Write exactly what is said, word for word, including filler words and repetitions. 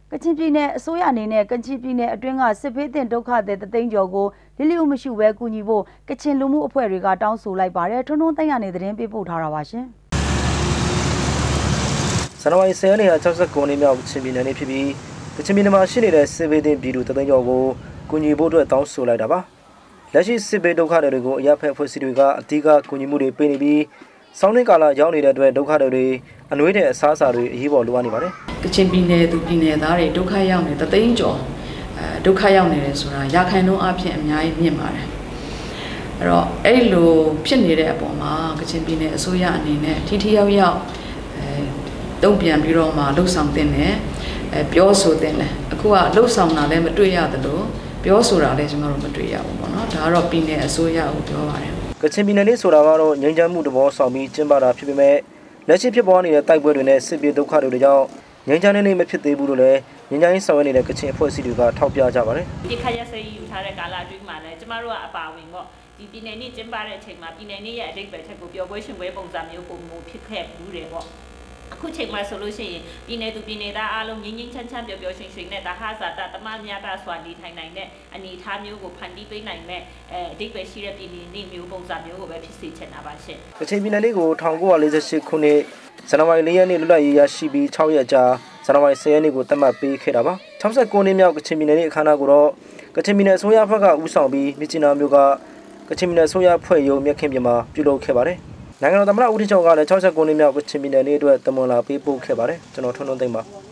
ကချင်ပြည်နယ်အစိုးရအနေနဲ့ကချင်ပြည်နယ်အတွင်းကစစ်ဖေးတင်ဒုက္ခသည်တသိန်းကျော်ကိုလလျူမရှိဘဲကူညီဖို့ကချင်လူမှုအဖွဲ့တွေကတောင်းဆိုလိုက်ပါတယ်ထွန်းထွန်းသိန်းရနေသတင်းပေးပို့ထားတာပါရှင်ဇန်နဝါရီ ဆယ် ရက်နေ့က ၆၉ နှစ်မြောက်ကချင်ပြည်နယ်နေ့ဖြစ်ပြီးကချင်ပြည်နယ်မှာရှိနေတဲ့စစ်ဘေးသင့်ပြည်သူတသိန်းကျော်ကိုကူညီဖို့အတွက်တောင်းဆိုလိုက်တာပါလက်ရှိစစ်ဘေးဒုက္ခတွေကိုအရပ်ဖက်အဖွဲ့အစည်းတွေကအဓိကကူညီမှုတွေပေးနေပြီးဆောင်းနှင်းကာလရောက်နေတဲ့အတွက်ဒုက္ခတွေအနှွေးတဲ့အစားအစာတွေအရေးပေါ်လိုအပ်နေပါတယ်ကချင်ပြည်နယ်သူပြည်နယ်သားတွေဒုက္ခရောက်နေတသိန်းကျော်အဲဒုက္ခရောက်နေတယ်ဆိုတာရာခိုင်နှုန်းအဖြစ်အများကြီးမြင့်ပါတယ်အဲ့တော့အဲ့လိုဖြစ်နေတဲ့အပေါ်မှာကချင်ပြည်နယ်အစိုးရအနေနဲ့ထိထိရောက်ရောက်အဲတုံ့ပြန်ပြီးတော့မှလှုပ်ဆောင်တင်တယ်အဲပြောဆိုတင်တယ်အခုကလှုပ်ဆောင်တာလည်းမတွေ့ရသလိုပြောဆိုတာလည်းကျွန်တော်တို့မတွေ့ရဘူးပေါ့နော်ဒါကတော့ပြည်နယ်အစိုးရကိုပြောပါတယ်ကချင်ပြည်နယ်လေးဆိုတာကတော့ငြိမ်းချမ်းမှုတဘောဆောင်ပြီးကျင်းပတာဖြစ်ပေမဲ့လက်ရှိဖြစ်ပေါ်နေတဲ့တိုက်ပွဲတွေနဲ့စစ်ပြေဒုက္ခတွေကြောင့်ငြိမ်းချမ်းနေမဖြစ်သေးဘူးလို့လည်းငြိမ်းချမ်းရေးဆောင်ရွက်နေတဲ့ကချင်အဖွဲ့အစည်းတွေကထောက်ပြကြပါတယ်ဒီခါရစေးယူထားတဲ့ကာလအတွင်းမှာလည်းကျမတို့ကအပါဝင်ပေါ့ဒီပြည်နယ်နေ့ကျင်းပတဲ့အချိန်မှာပြည်နယ်နေ့ရဲ့အဓိပ္ပာယ်ချက်ကိုပျော်ပွဲရှင်ပွဲပုံစံမျိုးပုံမျိုးဖြစ်ခဲ့ဘူးတယ်ပေါ့အခုချိန်မှာဆိုလို့ရှိရင်ပြည်နယ်သူပြည်နယ်သားအားလုံးငြိမ်းငြိမ်းချမ်းချမ်းပျော်ပျော်ရွှင်ရွှင်နဲ့တဟဇာတတမမြတာစွာနေထိုင်နိုင်တဲ့အနေအထားမျိုးကိုဖန်တီးပေးနိုင်မဲ့အဲအဓိပ္ပာယ်ရှိတဲ့ပြည်နယ်နေ့မျိုးပုံစံမျိုးကိုပဲဖြစ်စေချင်တာပါရှင်ကချင်ပြည်နယ်လေးကို၁၉၄၈ခုနှစ်ဇန်နဝါရီ ၄ ရက်နေ့လွတ်လပ်ရေးရရှိပြီး၆ရက်ကြာဇန်နဝါရီ ဆယ် ရက်နေ့ကိုသတ်မှတ်ပေးခဲ့တာပါ၆၉နှစ်မြောက်ကချင်ပြည်နယ်နေ့အခမ်းအနားကိုတော့ကချင်ပြည်နယ်အစိုးရဘက်ကဦးဆောင်ပြီးမြစ်ကြီးနားမြို့ကကချင်ပြည်နယ်အစိုးရဖွဲ့ရုံးမြက်ခင်ပြင်မှာပြုလုပ်ခဲ့ပါတယ်နိုင်ငံတော်သမ္မတဦးထင်ကျော်ကလည်း၆၉နှစ်မြောက်ကချင်ပြည်နယ်နေ့အတွက်တမန်လာပေးပို့ခဲ့ပါတယ်ကျွန်တော်ထွန်းထွန်းသိမ့်ပါ